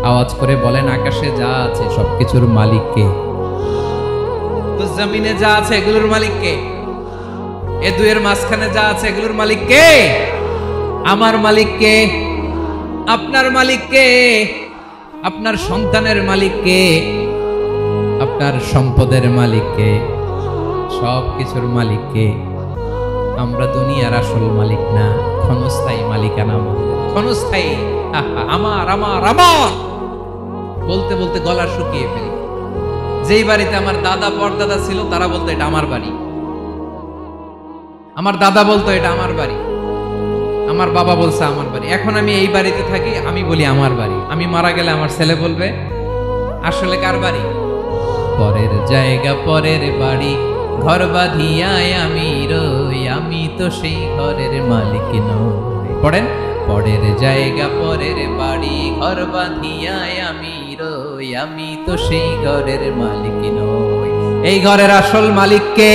আওয়াজ করে বলেন, আকাশে যা আছে সবকিছুর মালিক কে? তো জমিনে যা আছে এগুলোর মালিক কে? এ দুয়ের মাঝখানে যা আছে এগুলোর মালিক কে? আমার মালিক কে? আপনার মালিক কে? আপনার সন্তানের মালিক কে? আপনার সম্পদের মালিক কে? সবকিছুর মালিক কে? আমরা দুনিয়ার আসল মালিক না, ক্ষণস্থায়ী মালিকানা আমাদের। ক্ষণস্থায়ী আমার আমার আমার বলতে বলতে গলা শুকিয়ে ফেলি। যেই বাড়িতে আমার দাদা পরদাদা ছিল তারা বলতো এটা আমার বাড়ি, আমার দাদা বলতো এটা আমার বাড়ি, আমার বাবা বলছে আমার বাড়ি। এখন আমি এই বাড়িতে থাকি, আমি বলি আমার বাড়ি। আমি মারা গেলে আমার ছেলে বলবে আসলে কার বাড়ি? পরের জায়গা পরের বাড়ি, ঘর বাঁধিয়ায় আমি রই, আমি তো সেই ঘরের মালিক নই। পড়েন, পরের জায়গা পরের বাড়ি, ঘর বাঁধিয়ায় আমি রই, আমি তো সেই ঘরের মালিক নই। এই ঘরের আসল মালিক কে?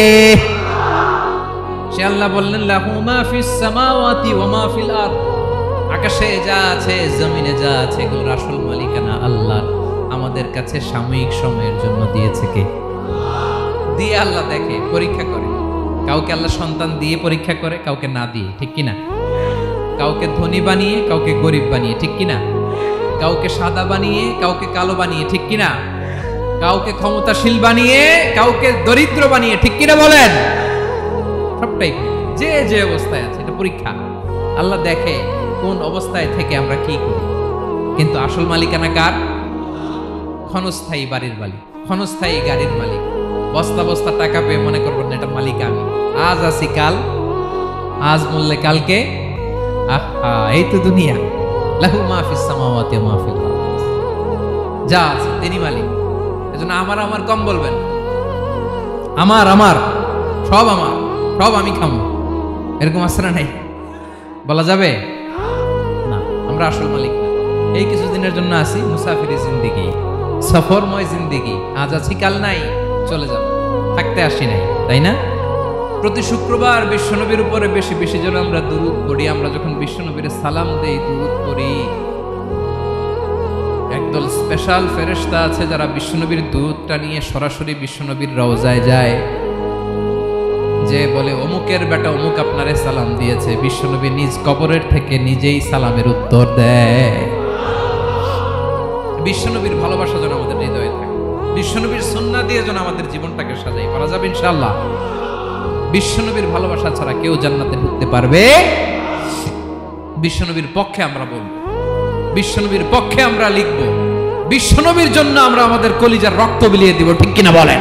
সে আল্লাহ বললেন, লাহু মা ফিস সামাওয়াতি ওয়া মা ফিল আরদ। আকাশে যা আছে জমিনে যা আছে এগুলোর আসল মালিকানা আল্লাহর। আমাদের কাছে সাময়িক সময়ের জন্য দিয়েছে কে? দিয়ে আল্লাহ দেখে, পরীক্ষা করে। কাউকে আল্লাহ সন্তান দিয়ে পরীক্ষা করে, কাউকে না দিয়ে, ঠিক কিনা? কাউকে ধনী বানিয়ে, কাউকে গরিব বানিয়ে, ঠিক কিনা? কাউকে সাদা বানিয়ে, কাউকে কালো বানিয়ে, ঠিক কিনা? কাউকে ক্ষমতাশীল বানিয়ে, কাউকে দরিদ্র বানিয়ে, ঠিক কিনা বলেন? সবটাই যে যে অবস্থায় আছে এটা পরীক্ষা। আল্লাহ দেখে কোন অবস্থায় থেকে আমরা কি করি। কিন্তু আসল মালিকানা কার? ক্ষণস্থায়ী বাড়ির মালিক, ক্ষণস্থায়ী গাড়ির মালিক। বস্তা বস্তা টাকা পেয়ে মনে করবেন এটা মালিক আমি। আজ আছি কাল, আজ মরলে কালকে। আহা, এই তো দুনিয়া। লাহু মা ফিস সামাওয়াতি ওয়া মা ফিল আরদ। যা আছে তিনি মালিক। এজন্য আমার আমার কম বলবেন। আমার আমার সব আমার, সব আমি খামো, এরকম আছে না? নাই বলা যাবে না। আমরা আসল মালিক না। এই কিছুদিনের জন্য আসি, মুসাফিরি জিন্দেগি, সফরময় জিন্দেগি। আজ আছি কাল নাই, চলে যাব। থাকতে আসি নাই, তাই না? প্রতি শুক্রবার বিশ্বনবীর উপরে বেশি বেশি যেন আমরা দুরূদ পড়ি। আমরা যখন বিশ্বনবীর সালাম দেই, দুরূদ পড়ি, একদল স্পেশাল ফেরেশতা আছে যারা বিশ্বনবীর দুরূদটা নিয়ে সরাসরি বিশ্বনবীর রওজায় যায়, যে বলে অমুকের বেটা অমুক আপনারে সালাম দিয়েছে। বিশ্বনবী নিজ কবরের থেকে নিজেই সালামের উত্তর দেয়। বিশ্বনবীর ভালোবাসা যেন আমাদের হৃদয়ে থাকে, বিশ্বনবীর সুন্নাহ দিয়ে যেন আমাদের জীবনটাকে সাজাই করা যাবে ইনশাআল্লাহ। বিশ্বনবীর ভালোবাসা ছাড়া কেউ জান্নাতে ঢুকতে পারবে। বিশ্বনবীর পক্ষে আমরা বলব, বিশ্বনবীর পক্ষে আমরা লিখব, বিশ্বনবীর জন্য আমরা আমাদের কলিজার রক্ত বিলিয়ে দিব, ঠিক কিনা বলেন?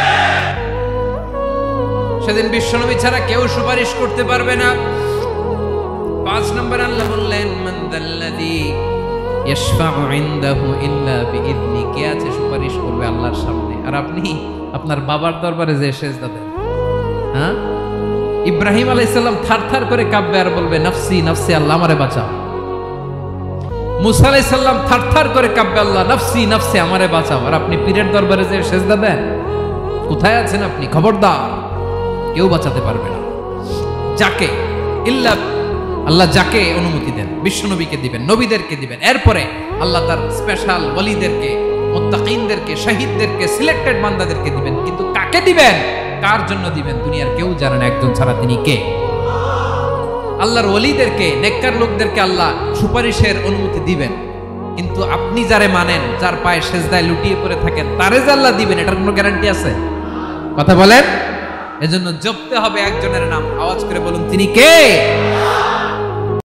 সেদিন বিশ্বনবী ছাড়া কেউ সুপারিশ করতে পারবে না। 5 নম্বর আল্লাহ বললেন, মান দাল্লাযী ইয়াশফাউ ইনদাহু ইল্লা বিইذনি। কে আছে সুপারিশ করবে আল্লাহর সামনে? আর আপনি আপনার বাবার দরবারে যে সেজদা দেন, হ্যাঁ? ইব্রাহিম আলাইহিস সালাম থারথার করে কাঁপবে আর বলবে নাফসি নাফসি, আল্লাহ আমারে বাঁচাও। মুসা আলাইহিস সালাম থারথার করে কাঁপবে, আল্লাহ নাফসি নাফসি, আমারে বাঁচাও। আর আপনি পীরের দরবারে যে সেজদা দেন, কোথায় আছেন আপনি? খবরদার, কেউ বাঁচাতে পারবে না। যাকে ইল্লা আল্লাহ যাকে অনুমতি দেন, বিশ্বনবীকে দিবেন, নবীদেরকে দিবেন। এরপরে আল্লাহ তার স্পেশাল ওয়ালিদেরকে, মুত্তাকিনদেরকে, শহীদদেরকে, সিলেক্টেড বান্দাদেরকে দিবেন। কিন্তু কাকে দিবেন, কার জন্য দিবেন দুনিয়ার কেউ জানে না, একজন ছাড়া, তিনি কে? আল্লাহর ওয়ালিদেরকে, নেককার লোকদেরকে আল্লাহ সুপারিশের অনুমতি দিবেন। কিন্তু আপনি যারে মানেন, যার পায়ে সেজদায় লুটিয়ে পড়ে থাকেন, তারে যে আল্লাহ দিবেন, এটার কোনো গ্যারান্টি আছে? কথা বলেন। এজন্য জপতে হবে একজনের নাম। আওয়াজ করে বলুন, তিনি কে?